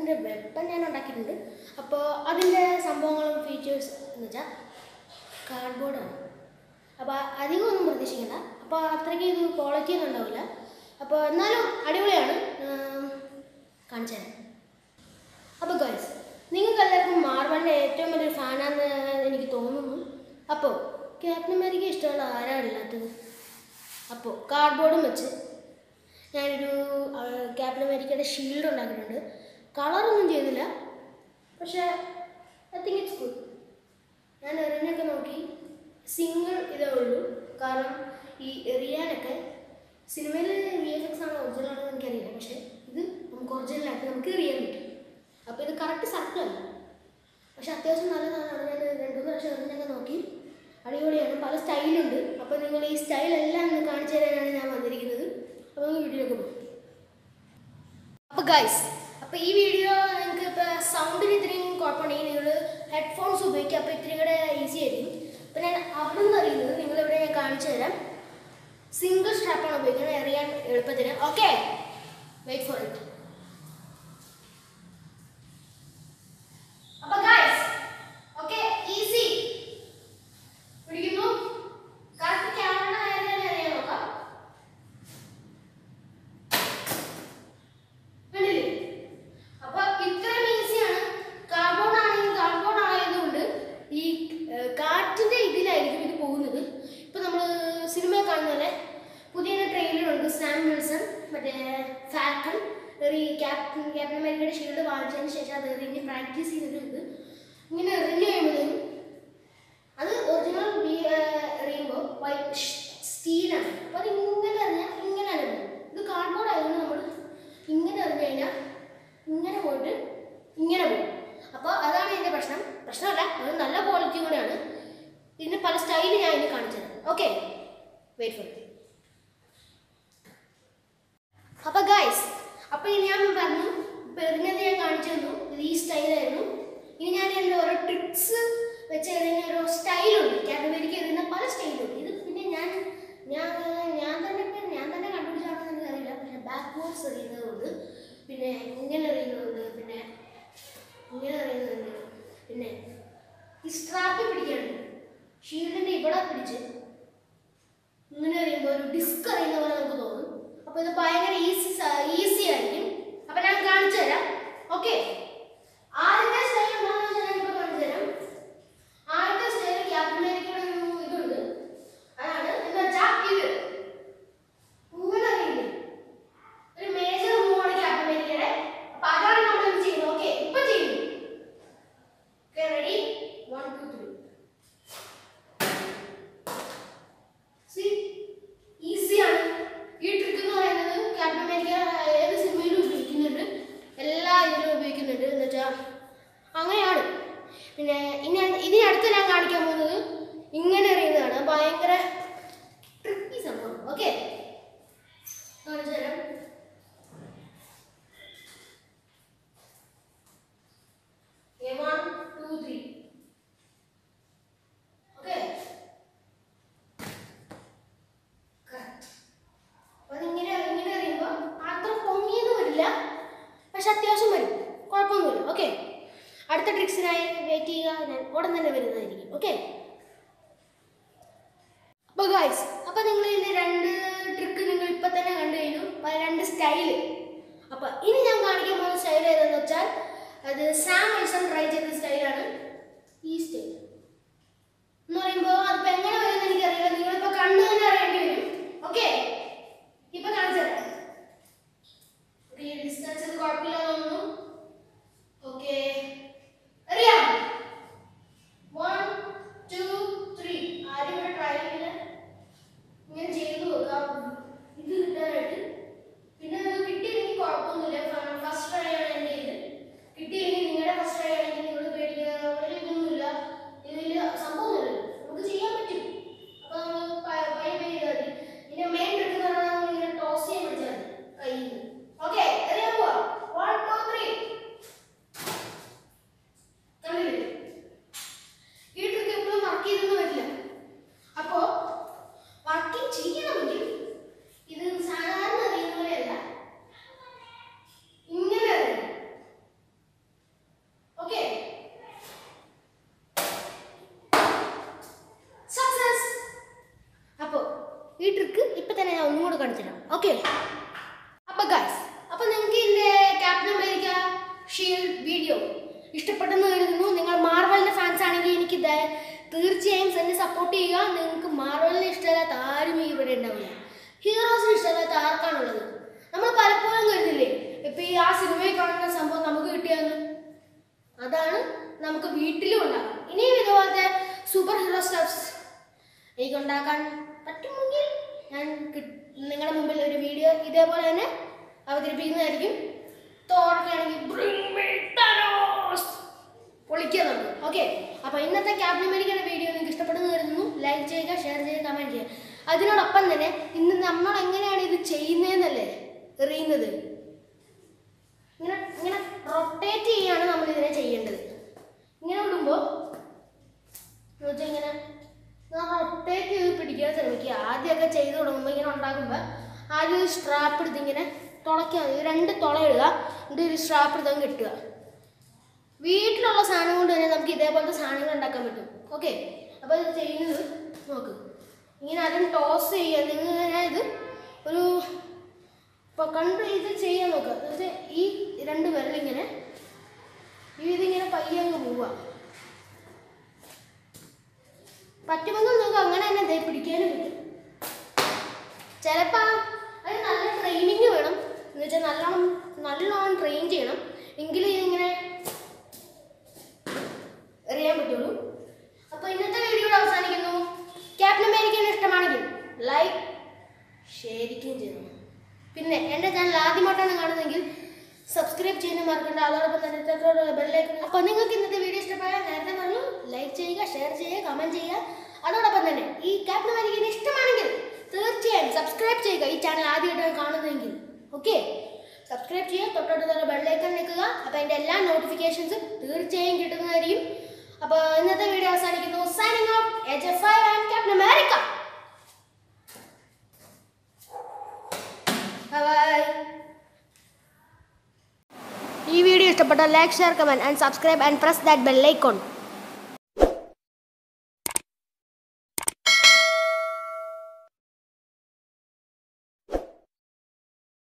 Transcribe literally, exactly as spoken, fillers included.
അതിൻ്റെ വെപ്പൺ ഞാൻ ഉണ്ടാക്കിയിട്ടുണ്ട്. അപ്പോൾ അതിൻ്റെ സംഭവങ്ങളും ഫീച്ചേഴ്സ് എന്ന് വെച്ചാൽ കാർഡ്ബോർഡാണ്. അപ്പോൾ അധികം ഒന്നും പ്രതീക്ഷിക്കണ്ട. അപ്പോൾ അത്രയ്ക്ക് ഇത് ക്വാളിറ്റി ഒന്നും ഉണ്ടാവില്ല. അപ്പോൾ എന്നാലും അടിപൊളിയാണ്. കാണിച്ചു തരാം. അപ്പോൾ ഗൈസ്, നിങ്ങൾക്ക് എല്ലാവർക്കും മാർവലിൻ്റെ ഏറ്റവും വലിയൊരു ഫാനാണെന്ന് എനിക്ക് തോന്നുന്നു. അപ്പോൾ ക്യാപ്റ്റൻ അമേരിക്ക ഇഷ്ടമുള്ള ആരാണില്ലാത്തത്? അപ്പോൾ കാർഡ്ബോർഡും വെച്ച് ഞാനൊരു ക്യാപ്റ്റൻ അമേരിക്കയുടെ ഷീൽഡ് ഉണ്ടാക്കിയിട്ടുണ്ട്. കളറൊന്നും ചെയ്തില്ല, പക്ഷേ ഐ തിങ്ക് ഇറ്റ്സ് ഗുഡ്. ഞാൻ എറിഞ്ഞൊക്കെ നോക്കി, സിംഗിൾ ഇതേ ഉള്ളൂ. കാരണം ഈ എറിയാനൊക്കെ സിനിമയിൽ വി എഫ് എക്സ് ആണ് ഒറിജിനൽ ആണെന്ന് എനിക്കറിയില്ല, പക്ഷേ ഇത് നമുക്ക് ഒറിജിനലായിട്ട് നമുക്ക് എറിയാൻ പറ്റും. അപ്പോൾ ഇത് കറക്റ്റ് സർക്കിളല്ല, പക്ഷെ അത്യാവശ്യം നല്ല സാധനമാണ്. ഞാൻ രണ്ടു മൂന്ന് പ്രാവശ്യം എറിഞ്ഞൊക്കെ നോക്കി, അടിപൊളിയാണ്. പല സ്റ്റൈലുണ്ട്. അപ്പോൾ നിങ്ങൾ ഈ സ്റ്റൈലെല്ലാം ഒന്ന് കാണിച്ചു തരാനാണ് ഞാൻ വന്നിരിക്കുന്നത്. അപ്പോൾ നമുക്ക് വീഡിയോയിലേക്ക് പോകും. അപ്പോൾ ഗൈസ്, അപ്പോൾ ഈ വീഡിയോ നിങ്ങൾക്ക് ഇപ്പോൾ സൗണ്ടിന് ഇത്രയും കുഴപ്പമുണ്ടെങ്കിൽ നിങ്ങൾ ഹെഡ്ഫോൺസ് ഉപയോഗിക്കുക. അപ്പോൾ ഇത്രയും കൂടെ ഈസി ആയിരിക്കും. അപ്പോൾ ഞാൻ അവിടെ നിന്ന് അറിയുന്നത് നിങ്ങളിവിടെ ഞാൻ കാണിച്ചു തരാം. സിംഗിൾ സ്ട്രാപ്പാണ് ഉപയോഗിക്കുന്നത് എറിയാൻ എളുപ്പത്തിന്. Okay, wait for it. അപ്പോൾ ഗൈസ്, ഓക്കെ, ഈസി പിടിക്കുന്നു. കറക്റ്റ് ക്യാമറ ആയാലും അറിയാൻ നോക്കാം. കണ്ടില്ലേ? അപ്പോൾ ഇത്രയും ഈസിയാണ്. കാർഡ്ബോർഡ് ആണെങ്കിൽ കാർഡ്ബോർഡ് ആയതുകൊണ്ട് ഈ കാറ്റിൻ്റെ ഇതിലായിരിക്കും ഇത് പോകുന്നത്. ഇപ്പോൾ നമ്മൾ സിനിമയിൽ കാണുന്ന പോലെ പുതിയ ട്രെയിലറുണ്ട്. സാം വിൽസൺ മറ്റേ ഫാൽക്കൺ എറി ക്യാപ്റ്റൻ ക്യാപ്റ്റൻ അമേരിക്കയുടെ ഷീൽഡ് വാങ്ങിച്ചതിന് ശേഷം അത് എറിഞ്ഞ് പ്രാക്ടീസ് ചെയ്തിട്ടുണ്ട്. ഇങ്ങനെ എറിഞ്ഞ് കഴിയുമ്പോഴത്തേക്കും അത് ഒറിജിനൽ എറിയുമ്പോൾ വൈറ്റ് സ്റ്റീലാണ്. അപ്പോൾ അത് ഇങ്ങനെ എറിഞ്ഞാൽ ഇങ്ങനെ എറിഞ്ഞു. ഇത് കാർഡ്ബോർഡ് ആയതുകൊണ്ട് നമ്മൾ ഇങ്ങനെ എറിഞ്ഞു കഴിഞ്ഞാൽ ഇങ്ങനെ പോയിട്ട് ഇങ്ങനെ പോകും. അപ്പോൾ അതാണ് ഇതിൻ്റെ പ്രശ്നം. പ്രശ്നമല്ല, അത് നല്ല ക്വാളിറ്റി കൂടെയാണ്. ഇതിന് പല സ്റ്റൈല് ഞാൻ ഇനി കാണിച്ചു തരാം. Okay, wait for it. അപ്പോൾ ഗൈസ്, അപ്പോൾ ഇനി ഞാൻ പറഞ്ഞു, ഇപ്പോൾ എറിഞ്ഞത് ഞാൻ കാണിച്ചു തന്നു. ഇത് ഈ സ്റ്റൈലായിരുന്നു. ഇനി ഞാൻ എൻ്റെ ഓരോ ട്രിക്സ് വെച്ച് എറിയുന്ന ഓരോ സ്റ്റൈലുണ്ട്. ക്യാപ്റ്റൻ അമേരിക്ക എറിയുന്ന പല സ്റ്റൈലുണ്ട്. ഇത് പിന്നെ ഞാൻ ഞാൻ ഞാൻ തന്നെ ഞാൻ തന്നെ കണ്ടുപിടിച്ചാണെന്ന് എനിക്കറിയില്ല. പക്ഷേ ബാക്ക്വേർഡ്സ് എറിയുന്നതുകൊണ്ട്, പിന്നെ ഇങ്ങനെ എറിയുന്നതുണ്ട്, പിന്നെ ഇങ്ങനെ എറിയുന്നതുണ്ട്, പിന്നെ ഈ സ്ട്രാപ്പ് പിടിക്കാനുണ്ട്. ഷീൽഡിൻ്റെ ഇവിടെ പിടിച്ച് ഇങ്ങനെ എറിയുമ്പോൾ ഒരു ഡിസ്ക് എറിയുന്ന പോലെ നമുക്ക് തോന്നും. അപ്പോൾ ഇത് ഭയങ്കര ഈസി ഈസി ആയിരിക്കും. അപ്പോൾ ഞാൻ കാണിച്ചു തരാം. ഓക്കെ, ആദ്യത്തെ സ്റ്റൈൽ എന്താണെന്ന് വെച്ചാൽ ഞാൻ ഇപ്പോൾ കാണിച്ചു തരാം. ആദ്യത്തെ സ്റ്റൈൽ ക്യാപ്റ്റൻ അമേരിക്കയുടെ ഒരു ഇതുണ്ട്. അതാണ് എന്താ വെച്ചാൽ ഇത് ഇങ്ങനെ അറിയില്ലേ, ഒരു മേജർ മൂവാണ് ക്യാപ്റ്റൻ അമേരിക്കയുടെ. അപ്പോൾ അതാണ് നമ്മൾ ചെയ്യുന്നത്. ഓക്കെ, ഇപ്പം ചെയ്യുന്നു. Okay, ready, one two three. സി, ഈസിയാണ്. ഈ ട്രിക്ക് എന്ന് പറയുന്നത് ക്യാപ്റ്റൻ അമേരിക്ക ഏത് സിനിമയിലും ഉപയോഗിക്കുന്നുണ്ട്, എല്ലാ ഇതിലും ഉപയോഗിക്കുന്നുണ്ട്. എന്ന് വെച്ചാൽ അങ്ങനെയാണ്. പിന്നെ ഇനി ഇനി അടുത്ത് ഞാൻ കാണിക്കാൻ പോകുന്നത് ഇങ്ങനെ എറിയുന്നതാണ്. ഭയങ്കര ട്രിക്കി സംഭവം. ഓക്കെ, കാണിച്ചു തരാം. One two three. ഓക്കെ, അതിങ്ങനെ ഇങ്ങനെ അറിയുമ്പോൾ അത്ര പൊങ്ങിയൊന്നും വരില്ല, പക്ഷെ അത്യാവശ്യം വരും, കുഴപ്പമൊന്നുമില്ല. ഓക്കെ, അടുത്ത ട്രിക്സിനായി വെയിറ്റ് ചെയ്യുക. ഞാൻ ഉടൻ തന്നെ വരുന്നതായിരിക്കും. ഓക്കെ, അപ്പോൾ ഗൈസ്, അപ്പോൾ നിങ്ങൾ ഇതിൻ്റെ രണ്ട് ട്രിക്ക് നിങ്ങൾ ഇപ്പം തന്നെ കണ്ടു കഴിഞ്ഞു, രണ്ട് സ്റ്റൈല്. അപ്പോൾ ഇനി ഞാൻ കാണിക്കാൻ പോകുന്ന സ്റ്റൈൽ ഏതെന്ന് വെച്ചാൽ അത് സാം വിൽസൺ ട്രൈ ചെയ്ത സ്റ്റൈലാണ്. ഈ സ്റ്റൈൽ എന്ന് പറയുമ്പോൾ അതിപ്പോൾ എങ്ങനെ വരുമെന്ന് എനിക്കറിയില്ല. നിങ്ങളിപ്പോൾ കണ്ടു തന്നെ അറിയേണ്ടി വരും. ഓക്കെ, ഇപ്പൊ കാണിച്ചു തരാം. ഡിസ്റ്റൻസ് കുഴപ്പമില്ല തോന്നുന്നു. ഓക്കെ, അറിയാം. One two three. ആരും ഇവിടെ ട്രൈ ചെയ്യില്ല. ഇങ്ങനെ ചെയ്തു നോക്കാം ഇത് കിട്ടാനായിട്ട്. പിന്നെ അത് കിട്ടിയില്ലെങ്കിൽ കുഴപ്പമൊന്നുമില്ല. ഫസ്റ്റ് ട്രൈ ആണ് എൻ്റെ ഇത്. കിട്ടിയില്ലെങ്കിൽ നിങ്ങളുടെ ഫസ്റ്റ് ട്രൈ ആണെങ്കിൽ നിങ്ങൾ പേടിക്കുക, ഒരു ഇതൊന്നുമില്ല. ഇപ്പം തന്നെ ഞാൻ ഒന്നും കൂടെ കാണിച്ചിടാം. ഓക്കെ, അപ്പം ഗൈസ്, അപ്പം നിങ്ങൾക്ക് ഇതിൻ്റെ ക്യാപ്റ്റൻ അമേരിക്ക ഷീൽഡ് വീഡിയോ ഇഷ്ടപ്പെട്ടെന്ന് കരുതുന്നു. നിങ്ങൾ മാർവലിൻ്റെ ഫാൻസ് ആണെങ്കിൽ എനിക്ക് തീർച്ചയായും എന്നെ സപ്പോർട്ട് ചെയ്യുക. നിങ്ങൾക്ക് മാർവലിനെ ഇഷ്ടമില്ലാത്ത ആരും ഇവിടെ ഉണ്ടാവില്ല. ഹീറോസിന് ഇഷ്ടമില്ലാത്ത ആർക്കാണുള്ളത്? നമ്മൾ പലപ്പോഴും കരുതില്ലേ ഇപ്പം ഈ ആ സിനിമയിൽ കാണുന്ന സംഭവം നമുക്ക് കിട്ടിയെന്ന്. അതാണ് നമുക്ക് വീട്ടിലും ഉണ്ടാക്കാം. ഇനിയും ഇതുപോലത്തെ സൂപ്പർ ഹീറോ സ്റ്റഫ്സ് എനിക്ക് ഉണ്ടാക്കാൻ പറ്റുമെങ്കിൽ ഞാൻ നിങ്ങളുടെ മുമ്പിൽ ഒരു വീഡിയോ ഇതേപോലെ തന്നെ അവതരിപ്പിക്കുന്നതായിരിക്കും. തോർക്കാണെങ്കിൽ പൊളിക്കുക നമുക്ക്. ഓക്കെ, അപ്പോൾ ഇന്നത്തെ ക്യാപ്റ്റൻ അമേരിക്കയുടെ വീഡിയോ നിങ്ങൾക്ക് ഇഷ്ടപ്പെടുന്നു കരുതുന്നു. ലൈക്ക് ചെയ്യുക, ഷെയർ ചെയ്യുക, കമൻറ്റ് ചെയ്യുക. അതിനോടൊപ്പം തന്നെ ഇന്ന് നമ്മൾ എങ്ങനെയാണ് ഇത് ചെയ്യുന്നതെന്നല്ലേ എറിയുന്നത്. ഇങ്ങനെ ഇങ്ങനെ റൊട്ടേറ്റ് ചെയ്യാണ് നമ്മൾ ഇതിനെ ചെയ്യേണ്ടത്. ഇങ്ങനെ വിടുമ്പോൾ എന്നുവെച്ചാൽ ഇങ്ങനെ റൊട്ടേറ്റ് ചെയ്ത് പിടിക്കാൻ ശ്രമിക്കുക. ആദ്യമൊക്കെ ചെയ്ത് തുടങ്ങുമ്പോൾ ഇങ്ങനെ ഉണ്ടാക്കുമ്പോൾ ആദ്യം ഒരു സ്ട്രാപ്പ് എടുത്ത് ഇങ്ങനെ തുളയ്ക്കാൻ മതി. രണ്ട് തുളയിടുക, എന്നിട്ട് ഒരു സ്ട്രാപ്പ് എടുത്ത് കിട്ടുക. വീട്ടിലുള്ള സാധനം കൊണ്ട് തന്നെ നമുക്ക് ഇതേപോലത്തെ സാധനങ്ങൾ ഉണ്ടാക്കാൻ പറ്റും. ഓക്കെ, അപ്പോൾ ഇത് ചെയ്യുന്നത് നോക്ക്. ഇങ്ങനെ അതും ടോസ് ചെയ്യുക. നിങ്ങൾ ഇത് ഒരു ഇപ്പോൾ കണ്ട് ഇത് ചെയ്യാൻ നോക്കുക. എന്നുവെച്ചാൽ ഈ രണ്ട് വിരലിങ്ങനെ ഇതിങ്ങനെ പയ്യെ അങ്ങ് പോവുക. പറ്റുമെങ്കിൽ നിങ്ങൾക്ക് അങ്ങനെ തന്നെ ദേ പിടിക്കാനും പറ്റും. ചിലപ്പോൾ അത് നല്ല ട്രെയിനിങ് വേണം. എന്ന് വെച്ചാൽ നല്ലോണം നല്ലോണം ട്രെയിൻ ചെയ്യണം, എങ്കിലും ഇതിങ്ങനെ അറിയാൻ പറ്റുള്ളൂ. അപ്പോൾ ഇന്നത്തെ വീഡിയോ അവസാനിക്കുന്നു. ക്യാപ്റ്റൻ അമേരിക്കനെ ഇഷ്ടമാണെങ്കിൽ ലൈക്ക് ഷെയറിക്കുകയും ചെയ്യണം. പിന്നെ എൻ്റെ ചാനൽ ആദ്യമായിട്ടാണ് കാണുന്നതെങ്കിൽ സബ്സ്ക്രൈബ് ചെയ്യാൻ മറക്കണ്ട. അതോടൊപ്പം തന്നെ ബെല്ലൈക്കൺ. അപ്പോൾ നിങ്ങൾക്ക് ഇന്നത്തെ വീഡിയോ ഇഷ്ടപ്പെട്ടാൽ നേരത്തെ പറഞ്ഞു ലൈക്ക് ചെയ്യുക, ഷെയർ ചെയ്യുക, കമൻറ്റ് ചെയ്യുക. അതോടൊപ്പം തന്നെ ഈ ക്യാപ്റ്റൻ അമേരിക്കനെ ഇഷ്ടമാണെങ്കിൽ തീർച്ചയായും സബ്സ്ക്രൈബ് ചെയ്യുക. ഈ ചാനൽ ആദ്യമായിട്ടാണ് കാണുന്നതെങ്കിൽ ഓക്കെ, സബ്സ്ക്രൈബ് ചെയ്യുക, തൊട്ടടുത്തുള്ള ബെല്ലൈക്കൺ നിൽക്കുക. അപ്പോൾ എൻ്റെ എല്ലാ നോട്ടിഫിക്കേഷൻസും തീർച്ചയായും കിട്ടുന്നതായിരിക്കും. അപ്പോൾ ഇന്നത്തെ വീഡിയോ അവസാനിക്കുന്നു. Signing out, H F I and captain America. Bye. ഈ വീഡിയോ ഇഷ്ടപ്പെട്ടാൽ like, share, comment and subscribe and press that bell icon.